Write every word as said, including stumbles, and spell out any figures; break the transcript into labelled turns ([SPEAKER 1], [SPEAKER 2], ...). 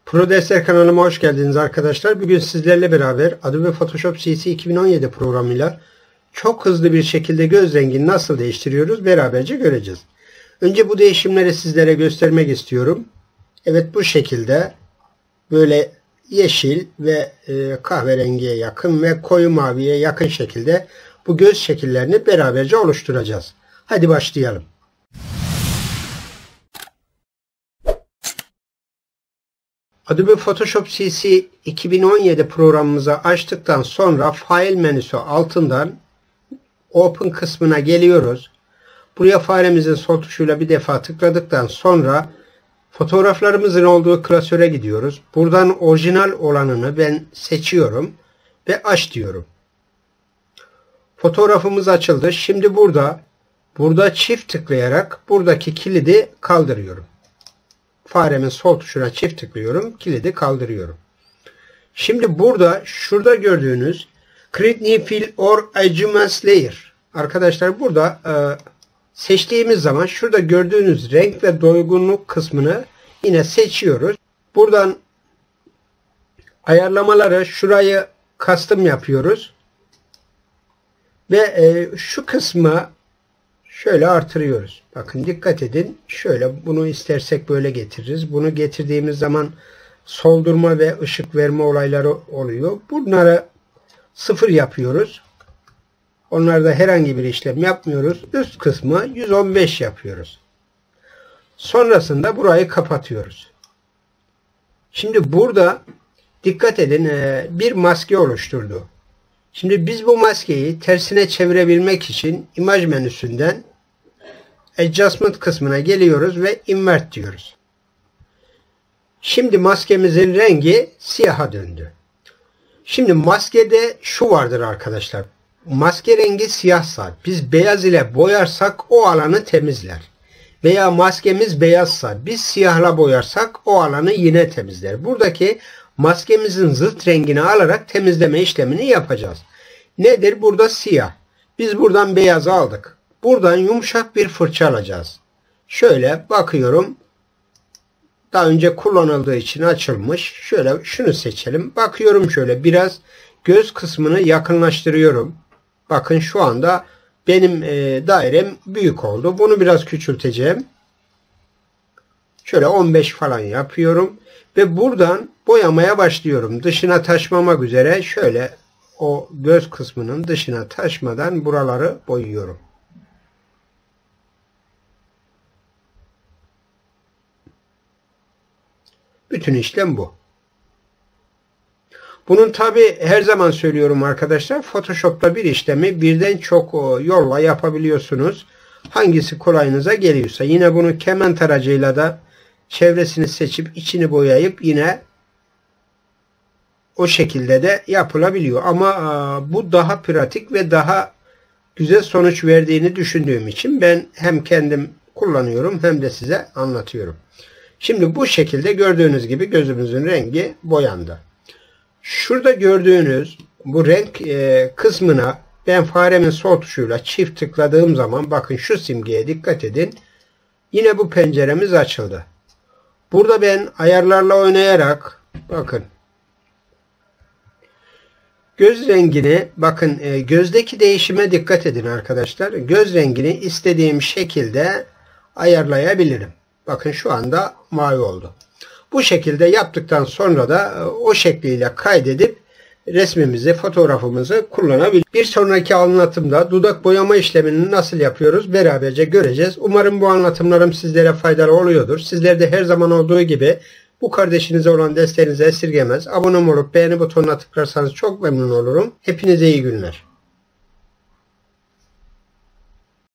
[SPEAKER 1] Pro Dersler kanalıma hoş geldiniz arkadaşlar. Bugün sizlerle beraber Adobe Photoshop C C iki bin on yedi programıyla çok hızlı bir şekilde göz rengini nasıl değiştiriyoruz beraberce göreceğiz. Önce bu değişimleri sizlere göstermek istiyorum. Evet, bu şekilde böyle yeşil ve e, kahverengiye yakın ve koyu maviye yakın şekilde bu göz şekillerini beraberce oluşturacağız. Hadi başlayalım. Adobe Photoshop C C iki bin on yedi programımızı açtıktan sonra File menüsü altından Open kısmına geliyoruz. Buraya faremizin sol tuşuyla bir defa tıkladıktan sonra fotoğraflarımızın olduğu klasöre gidiyoruz. Buradan orijinal olanını ben seçiyorum ve aç diyorum. Fotoğrafımız açıldı. Şimdi burada burada çift tıklayarak buradaki kilidi kaldırıyorum. Faremin sol tuşuna çift tıklıyorum. Kilidi kaldırıyorum. Şimdi burada şurada gördüğünüz Create New Fill or Adjustment Layer. Arkadaşlar burada e, seçtiğimiz zaman şurada gördüğünüz renk ve doygunluk kısmını yine seçiyoruz. Buradan ayarlamaları şurayı custom yapıyoruz. Ve e, şu kısmı şöyle artırıyoruz. Bakın dikkat edin. Şöyle bunu istersek böyle getiririz. Bunu getirdiğimiz zaman soldurma ve ışık verme olayları oluyor. Bunları sıfır yapıyoruz. Onlarda herhangi bir işlem yapmıyoruz. Üst kısmı yüz on beş yapıyoruz. Sonrasında burayı kapatıyoruz. Şimdi burada dikkat edin, bir maske oluşturdu. Şimdi biz bu maskeyi tersine çevirebilmek için imaj menüsünden Adjustment kısmına geliyoruz ve Invert diyoruz. Şimdi maskemizin rengi siyaha döndü. Şimdi maskede şu vardır arkadaşlar. Maske rengi siyahsa biz beyaz ile boyarsak o alanı temizler. Veya maskemiz beyazsa biz siyahla boyarsak o alanı yine temizler. Buradaki maskemizin zıt rengini alarak temizleme işlemini yapacağız. Nedir? Burada siyah. Biz buradan beyazı aldık. Buradan yumuşak bir fırça alacağız. Şöyle bakıyorum. Daha önce kullanıldığı için açılmış. Şöyle şunu seçelim. Bakıyorum şöyle biraz göz kısmını yakınlaştırıyorum. Bakın şu anda benim e, dairem büyük oldu. Bunu biraz küçülteceğim. Şöyle on beş falan yapıyorum. Ve buradan boyamaya başlıyorum. Dışına taşmamak üzere şöyle o göz kısmının dışına taşmadan buraları boyuyorum. Bütün işlem bu. Bunun tabi her zaman söylüyorum arkadaşlar, Photoshop'ta bir işlemi birden çok yolla yapabiliyorsunuz. Hangisi kolayınıza geliyorsa. Yine bunu keman taracıyla da çevresini seçip içini boyayıp yine o şekilde de yapılabiliyor. Ama bu daha pratik ve daha güzel sonuç verdiğini düşündüğüm için ben hem kendim kullanıyorum hem de size anlatıyorum. Şimdi bu şekilde gördüğünüz gibi gözümüzün rengi boyandı. Şurada gördüğünüz bu renk e, kısmına ben faremin sol tuşuyla çift tıkladığım zaman bakın şu simgeye dikkat edin. Yine bu penceremiz açıldı. Burada ben ayarlarla oynayarak bakın göz rengini bakın e, gözdeki değişime dikkat edin arkadaşlar. Göz rengini istediğim şekilde ayarlayabilirim. Bakın şu anda mavi oldu. Bu şekilde yaptıktan sonra da o şekliyle kaydedip resmimizi, fotoğrafımızı kullanabiliriz. Bir sonraki anlatımda dudak boyama işlemini nasıl yapıyoruz beraberce göreceğiz. Umarım bu anlatımlarım sizlere faydalı oluyordur. Sizler de her zaman olduğu gibi bu kardeşinize olan desteğinizi esirgemez. Abone olup beğeni butonuna tıklarsanız çok memnun olurum. Hepinize iyi günler.